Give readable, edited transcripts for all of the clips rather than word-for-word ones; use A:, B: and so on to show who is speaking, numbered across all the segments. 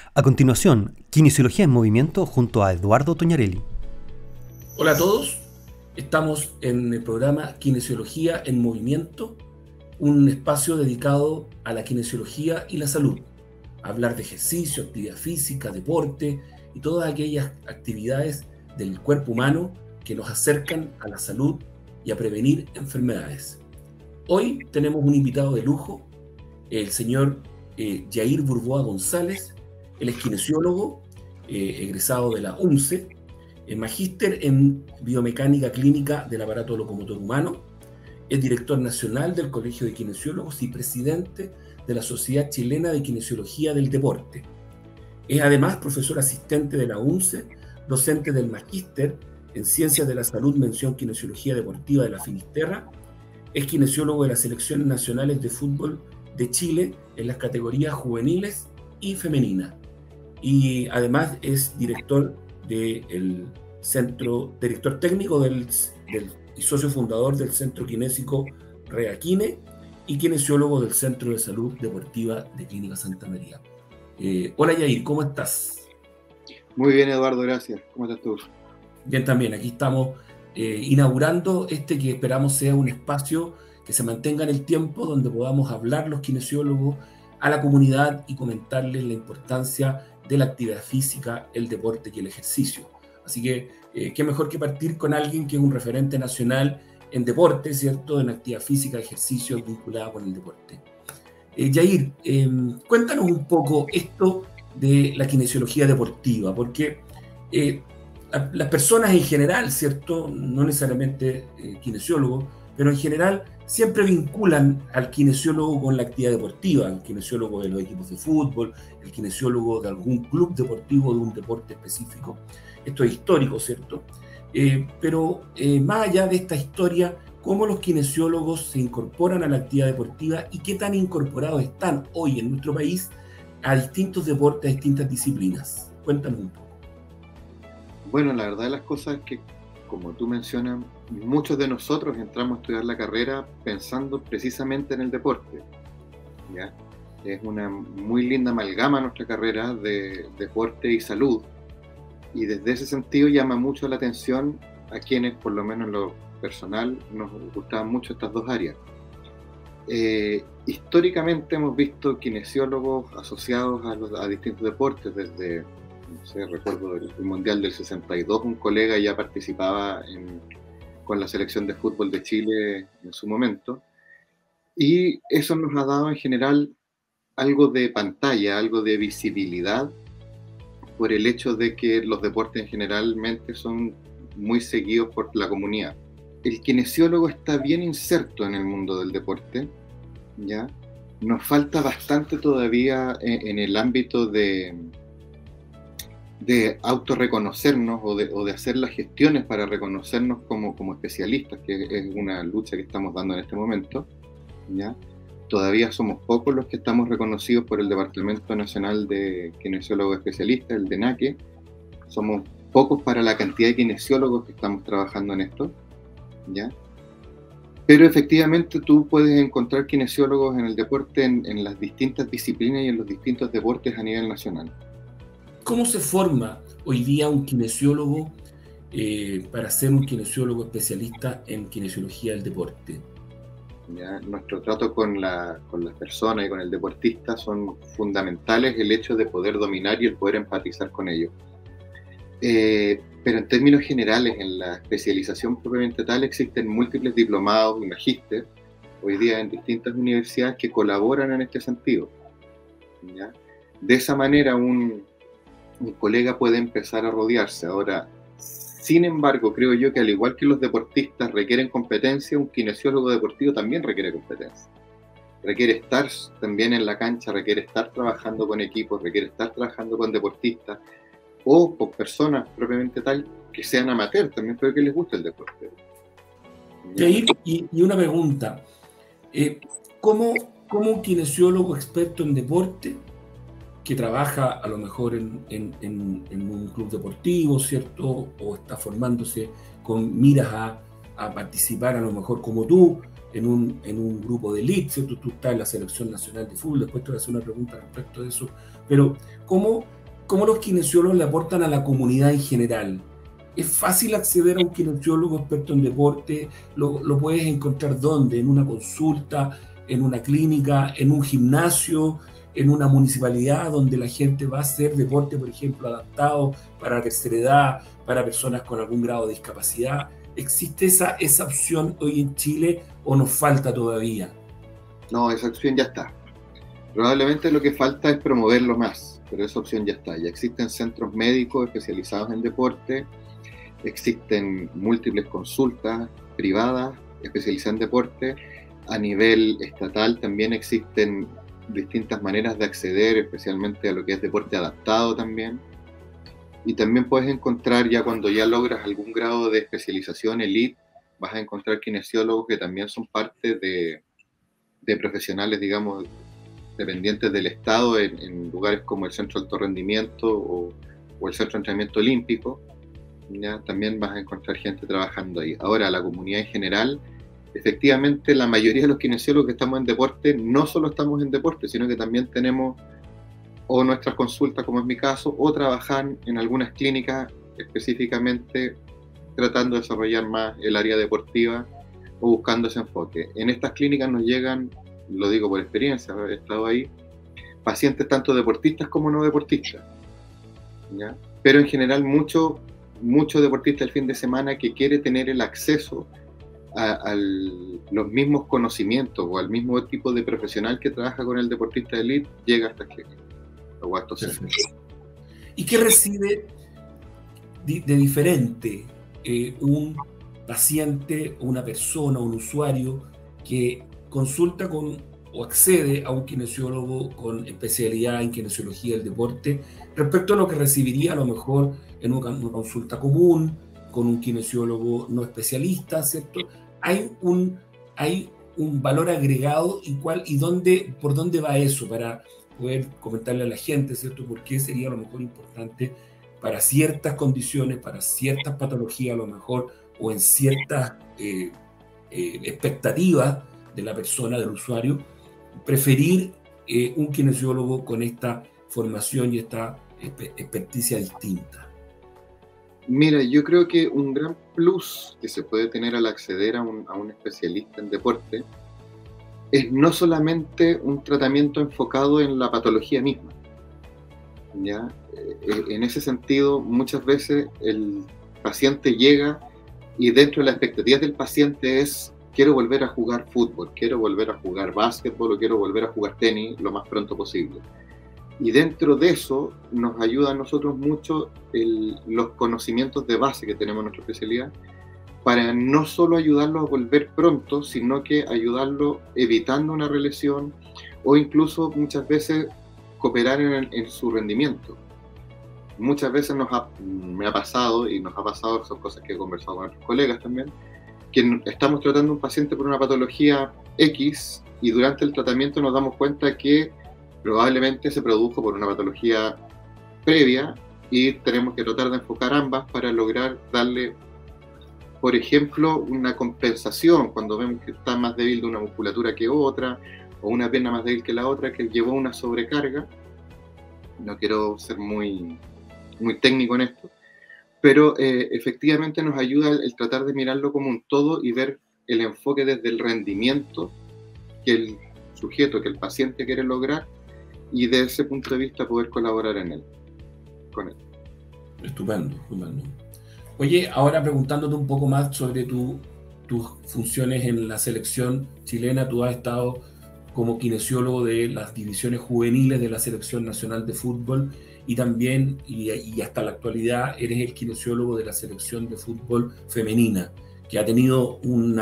A: A continuación, Kinesiología en Movimiento junto a Eduardo Toñarelli.
B: Hola a todos, estamos en el programa Kinesiología en Movimiento, un espacio dedicado a la kinesiología y la salud. Hablar de ejercicio, actividad física, deporte y todas aquellas actividades del cuerpo humano que nos acercan a la salud y a prevenir enfermedades. Hoy tenemos un invitado de lujo, el señor Yair Burboa González. Él es kinesiólogo, egresado de la UNCE, magíster en biomecánica clínica del aparato locomotor humano, es director nacional del Colegio de Kinesiólogos y presidente de la Sociedad Chilena de Kinesiología del Deporte. Es además profesor asistente de la UNCE, docente del magíster en Ciencias de la Salud, mención Kinesiología Deportiva de la Finisterra, es kinesiólogo de las selecciones nacionales de fútbol de Chile en las categorías juveniles y femeninas. Y además es director director técnico y socio fundador del Centro Kinésico Reakine y kinesiólogo del Centro de Salud Deportiva de Clínica Santa María. Hola Yair, ¿cómo estás?
C: Muy bien, Eduardo, gracias. ¿Cómo estás tú?
B: Bien también, aquí estamos inaugurando que esperamos sea un espacio que se mantenga en el tiempo, donde podamos hablar los kinesiólogos a la comunidad y comentarles la importancia de la actividad física, el deporte y el ejercicio. Así que, qué mejor que partir con alguien que es un referente nacional en deporte, ¿cierto? En actividad física, ejercicio vinculada con el deporte. Yair, cuéntanos un poco esto de la kinesiología deportiva, porque las personas en general, ¿cierto? No necesariamente kinesiólogos, pero en general siempre vinculan al kinesiólogo con la actividad deportiva, el kinesiólogo de los equipos de fútbol, el kinesiólogo de algún club deportivo, de un deporte específico. Esto es histórico, ¿cierto? Pero más allá de esta historia, ¿cómo los kinesiólogos se incorporan a la actividad deportiva y qué tan incorporados están hoy en nuestro país a distintos deportes, a distintas disciplinas? Cuéntanos un poco.
C: Bueno, la verdad de las cosas es que, como tú mencionas, muchos de nosotros entramos a estudiar la carrera pensando precisamente en el deporte, ¿ya? Es una muy linda amalgama nuestra carrera de deporte y salud, y desde ese sentido llama mucho la atención a quienes, por lo menos en lo personal, nos gustaban mucho estas dos áreas. Históricamente hemos visto kinesiólogos asociados a distintos deportes, desde, no sé, recuerdo el Mundial del 62, un colega ya participaba con la selección de fútbol de Chile en su momento, y eso nos ha dado en general algo de pantalla, algo de visibilidad, por el hecho de que los deportes generalmente son muy seguidos por la comunidad. El kinesiólogo está bien inserto en el mundo del deporte, ¿ya? Nos falta bastante todavía en el ámbito de autorreconocernos o de hacer las gestiones para reconocernos como especialistas, que es una lucha que estamos dando en este momento, ¿ya? Todavía somos pocos los que estamos reconocidos por el Departamento Nacional de Kinesiólogos Especialistas, el DENAKE. Somos pocos para la cantidad de kinesiólogos que estamos trabajando en esto, ¿ya? Pero efectivamente tú puedes encontrar kinesiólogos en el deporte en las distintas disciplinas y en los distintos deportes a nivel nacional.
B: ¿Cómo se forma hoy día un kinesiólogo para ser un kinesiólogo especialista en kinesiología del deporte?
C: ¿Ya? Nuestro trato con las personas y con el deportista son fundamentales, el hecho de poder dominar y el poder empatizar con ellos. Pero en términos generales, en la especialización propiamente tal, existen múltiples diplomados y magísteres hoy día en distintas universidades que colaboran en este sentido, ¿ya? De esa manera un colega puede empezar a rodearse. Ahora, sin embargo, creo yo que al igual que los deportistas requieren competencia, un kinesiólogo deportivo también requiere competencia. Requiere estar también en la cancha, requiere estar trabajando con equipos, requiere estar trabajando con deportistas o con personas propiamente tal que sean amateurs, también creo que les gusta el deporte.
B: Y una pregunta, ¿cómo un kinesiólogo experto en deporte que trabaja a lo mejor en un club deportivo, ¿cierto? O está formándose con miras a participar a lo mejor como tú en un grupo de elite, ¿cierto? Tú estás en la selección nacional de fútbol, después te voy a hacer una pregunta respecto de eso, pero ¿cómo cómo los kinesiólogos le aportan a la comunidad en general. ¿Es fácil acceder a un kinesiólogo experto en deporte? ¿Lo puedes encontrar dónde? ¿En una consulta? ¿En una clínica? ¿En un gimnasio? ¿En una municipalidad donde la gente va a hacer deporte, por ejemplo, adaptado para la tercera edad, para personas con algún grado de discapacidad? ¿Existe esa opción hoy en Chile o nos falta todavía?
C: No, esa opción ya está. Probablemente lo que falta es promoverlo más, pero esa opción ya está. Ya existen centros médicos especializados en deporte, existen múltiples consultas privadas especializadas en deporte. A nivel estatal también existen distintas maneras de acceder, especialmente a lo que es deporte adaptado también. Y también puedes encontrar, ya cuando ya logras algún grado de especialización elite, vas a encontrar kinesiólogos que también son parte de profesionales, digamos, dependientes del Estado en lugares como el Centro de Alto Rendimiento o el Centro de Entrenamiento Olímpico. ¿Ya? También vas a encontrar gente trabajando ahí. Ahora, la comunidad en general, efectivamente, la mayoría de los kinesiólogos que estamos en deporte, no solo estamos en deporte, sino que también tenemos o nuestras consultas, como es mi caso, o trabajan en algunas clínicas específicamente tratando de desarrollar más el área deportiva o buscando ese enfoque. En estas clínicas nos llegan, lo digo por experiencia, he estado ahí, pacientes tanto deportistas como no deportistas, ¿ya? Pero en general mucho deportista el fin de semana que quiere tener el acceso a los mismos conocimientos o al mismo tipo de profesional que trabaja con el deportista de elite, llega a estas clínicas o a estos centros.
B: ¿Y qué recibe de diferente un paciente, una persona, un usuario que consulta o accede a un kinesiólogo con especialidad en kinesiología del deporte respecto a lo que recibiría a lo mejor en una consulta común con un kinesiólogo no especialista, ¿cierto? Hay un valor agregado y por dónde va eso para poder comentarle a la gente, ¿cierto? ¿Por qué sería a lo mejor importante para ciertas condiciones, para ciertas patologías a lo mejor, o en ciertas expectativas de la persona, del usuario, preferir un kinesiólogo con esta formación y esta experticia distinta?
C: Mira, yo creo que un gran plus que se puede tener al acceder a un especialista en deporte es no solamente un tratamiento enfocado en la patología misma, ¿ya? En ese sentido, muchas veces el paciente llega y dentro de las expectativas del paciente es: quiero volver a jugar fútbol, quiero volver a jugar básquetbol o quiero volver a jugar tenis lo más pronto posible. Y dentro de eso nos ayuda a nosotros mucho los conocimientos de base que tenemos en nuestra especialidad para no solo ayudarlo a volver pronto, sino que ayudarlo evitando una relesión o incluso muchas veces cooperar en su rendimiento. Muchas veces me ha pasado, y nos ha pasado, son cosas que he conversado con otros colegas también, que estamos tratando a un paciente por una patología X y durante el tratamiento nos damos cuenta que probablemente se produjo por una patología previa y tenemos que tratar de enfocar ambas para lograr darle, por ejemplo, una compensación cuando vemos que está más débil de una musculatura que otra o una pierna más débil que la otra que llevó una sobrecarga. No quiero ser muy técnico en esto, pero efectivamente nos ayuda el tratar de mirarlo como un todo y ver el enfoque desde el rendimiento que el sujeto, que el paciente quiere lograr, y desde ese punto de vista poder colaborar con él.
B: Estupendo, estupendo. Oye, ahora preguntándote un poco más sobre tus funciones en la selección chilena. Tú has estado como kinesiólogo de las divisiones juveniles de la Selección Nacional de Fútbol y también, y hasta la actualidad, eres el kinesiólogo de la Selección de Fútbol Femenina, que ha tenido un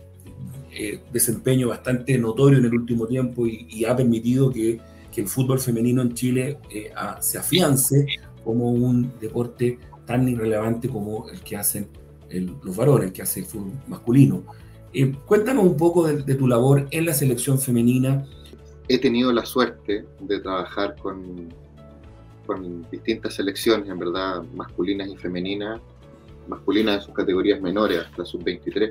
B: desempeño bastante notorio en el último tiempo y ha permitido que el fútbol femenino en Chile se afiance como un deporte tan irrelevante como el que hacen los varones, el que hace el fútbol masculino. Cuéntanos un poco de tu labor en la selección femenina.
C: He tenido la suerte de trabajar con distintas selecciones, en verdad, masculinas y femeninas, masculinas en sus categorías menores, hasta sub-23,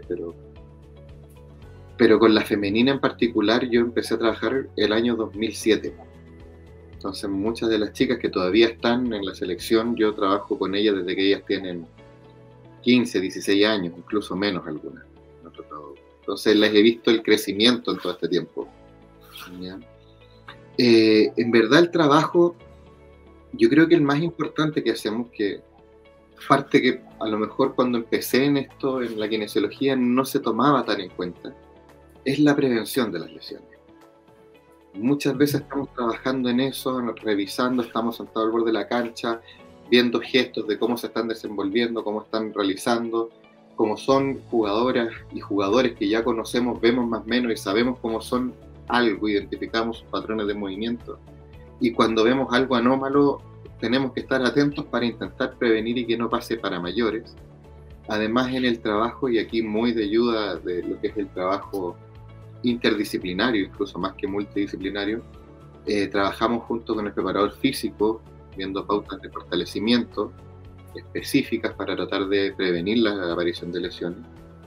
C: pero con la femenina en particular yo empecé a trabajar el año 2007. Entonces, muchas de las chicas que todavía están en la selección, yo trabajo con ellas desde que ellas tienen 15, 16 años, incluso menos algunas. Entonces, les he visto el crecimiento en todo este tiempo. ¿Ya? En verdad, el trabajo, yo creo que el más importante que hacemos, que parte que a lo mejor cuando empecé en esto, en la kinesiología, no se tomaba tan en cuenta, es la prevención de las lesiones. Muchas veces estamos trabajando en eso, revisando, estamos sentados al borde de la cancha, viendo gestos de cómo se están desenvolviendo, cómo están realizando, como son jugadoras y jugadores que ya conocemos, vemos más o menos y sabemos cómo son algo, identificamos sus patrones de movimiento. Y cuando vemos algo anómalo, tenemos que estar atentos para intentar prevenir y que no pase para mayores. Además, en el trabajo, y aquí muy de ayuda de lo que es el trabajo interdisciplinario, incluso más que multidisciplinario, trabajamos junto con el preparador físico, viendo pautas de fortalecimiento específicas para tratar de prevenir la aparición de lesiones.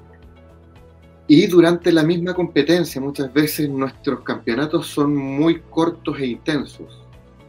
C: Y durante la misma competencia, muchas veces nuestros campeonatos son muy cortos e intensos.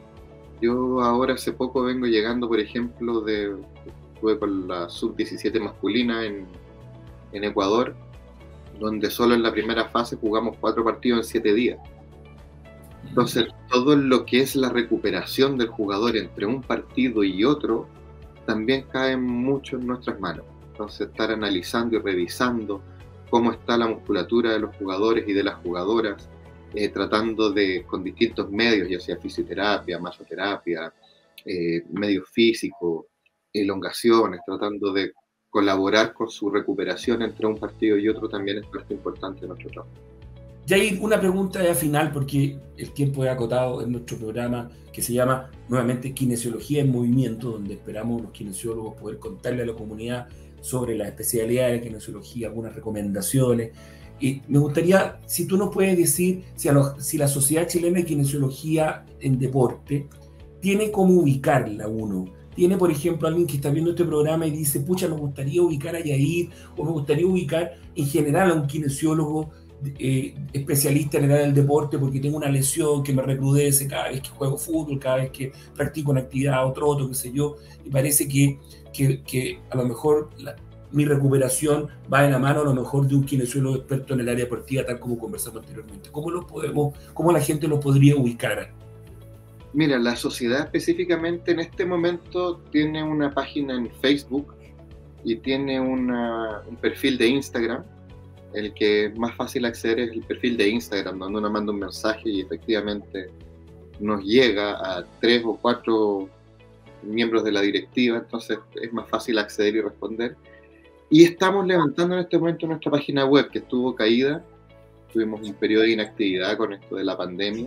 C: Yo ahora hace poco vengo llegando, por ejemplo, estuve con la sub-17 masculina en Ecuador, donde solo en la primera fase jugamos 4 partidos en 7 días. Entonces, todo lo que es la recuperación del jugador entre un partido y otro, también cae mucho en nuestras manos. Entonces, estar analizando y revisando cómo está la musculatura de los jugadores y de las jugadoras, tratando con distintos medios, ya sea fisioterapia, masoterapia, medios físicos, elongaciones, tratando de colaborar con su recuperación entre un partido y otro, también es parte importante de nuestro trabajo.
B: Y hay una pregunta ya final, porque el tiempo es acotado en nuestro programa, que se llama nuevamente Kinesiología en Movimiento, donde esperamos los kinesiólogos poder contarle a la comunidad sobre las especialidades de kinesiología, algunas recomendaciones. Y me gustaría, si tú nos puedes decir si la Sociedad Chilena de Kinesiología en Deporte tiene cómo ubicarla uno. Tiene, por ejemplo, alguien que está viendo este programa y dice, pucha, me gustaría ubicar a Yair, o me gustaría ubicar en general a un kinesiólogo especialista en el área del deporte porque tengo una lesión que me recrudece cada vez que juego fútbol, cada vez que practico una actividad o troto, qué sé yo, y parece que a lo mejor mi recuperación va de la mano a lo mejor de un kinesiólogo experto en el área deportiva, tal como conversamos anteriormente. ¿Cómo la gente lo podría ubicar?
C: Mira, la sociedad específicamente en este momento tiene una página en Facebook y tiene un perfil de Instagram. El que es más fácil acceder es el perfil de Instagram, donde uno manda un mensaje y efectivamente nos llega a 3 o 4 miembros de la directiva, entonces es más fácil acceder y responder. Y estamos levantando en este momento nuestra página web, que estuvo caída, tuvimos un periodo de inactividad con esto de la pandemia,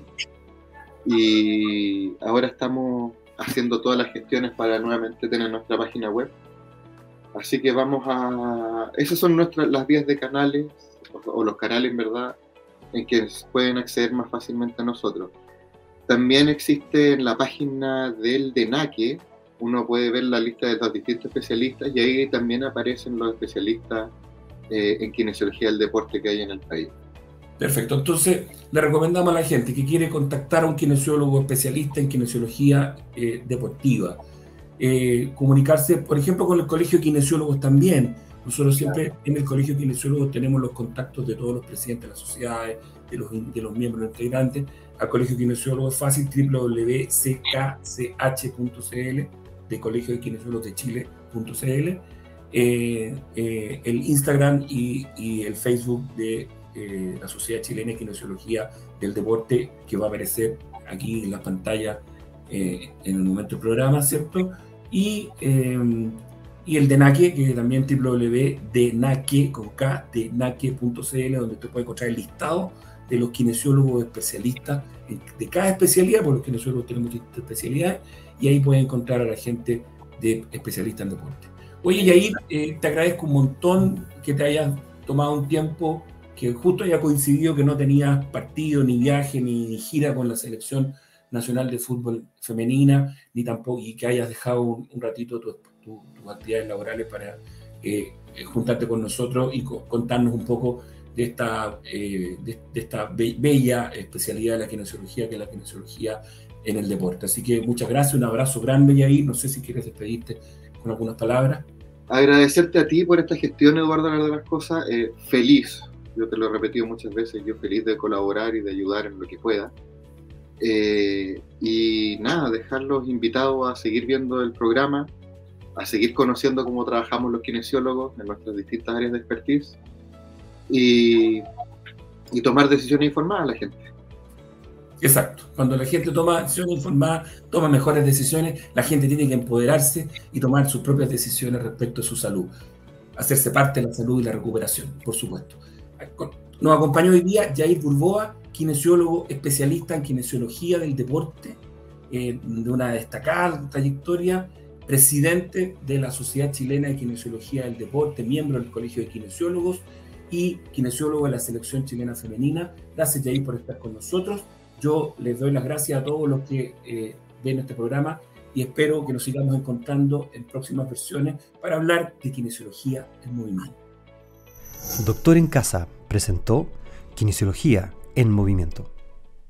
C: y ahora estamos haciendo todas las gestiones para nuevamente tener nuestra página web. Así que esas son las vías de canales, o los canales en verdad, en que pueden acceder más fácilmente a nosotros. También existe en la página del DENAQUE, uno puede ver la lista de los distintos especialistas y ahí también aparecen los especialistas en kinesiología del deporte que hay en el país.
B: Perfecto, entonces le recomendamos a la gente que quiere contactar a un kinesiólogo especialista en kinesiología deportiva, comunicarse, por ejemplo, con el Colegio de Kinesiólogos también. Nosotros siempre en el Colegio de Kinesiólogos tenemos los contactos de todos los presidentes de las sociedades, de los miembros integrantes. Al Colegio de Kinesiólogos es fácil, www.ckch.cl, de Colegio de Kinesiólogos de Chile.cl, el Instagram y el Facebook de la Sociedad Chilena de Kinesiología del Deporte, que va a aparecer aquí en la pantalla en el momento del programa, ¿cierto? Y el DENAQUE, que también www.denaque.cl, donde usted puede encontrar el listado de los kinesiólogos especialistas de cada especialidad, porque los kinesiólogos tenemos distintas especialidades, y ahí puede encontrar a la gente de especialistas en deporte. Oye, Yair, te agradezco un montón que te hayas tomado un tiempo, que justo haya coincidido que no tenías partido, ni viaje, ni gira con la selección nacional de fútbol femenina, ni tampoco, y que hayas dejado un ratito tus actividades laborales para juntarte con nosotros y contarnos un poco de esta bella especialidad de la kinesiología, que es la kinesiología en el deporte. Así que muchas gracias, un abrazo grande, Yair. No sé si quieres despedirte con algunas palabras.
C: Agradecerte a ti por esta gestión, Eduardo, de las cosas. Feliz, yo te lo he repetido muchas veces, yo feliz de colaborar y de ayudar en lo que pueda. Y nada, dejarlos invitados a seguir viendo el programa, a seguir conociendo cómo trabajamos los kinesiólogos en nuestras distintas áreas de expertise y tomar decisiones informadas a la gente.
B: Exacto. Cuando la gente toma decisiones informadas, toma mejores decisiones, la gente tiene que empoderarse y tomar sus propias decisiones respecto a su salud. Hacerse parte de la salud y la recuperación, por supuesto. Nos acompañó hoy día Yair Burboa, kinesiólogo especialista en kinesiología del deporte, de una destacada trayectoria, presidente de la Sociedad Chilena de Kinesiología del Deporte, miembro del Colegio de Kinesiólogos y kinesiólogo de la Selección Chilena Femenina. Gracias, Yair, por estar con nosotros. Yo les doy las gracias a todos los que ven este programa y espero que nos sigamos encontrando en próximas versiones para hablar de kinesiología en movimiento.
A: Doctor en Casa presentó Kinesiología en Movimiento.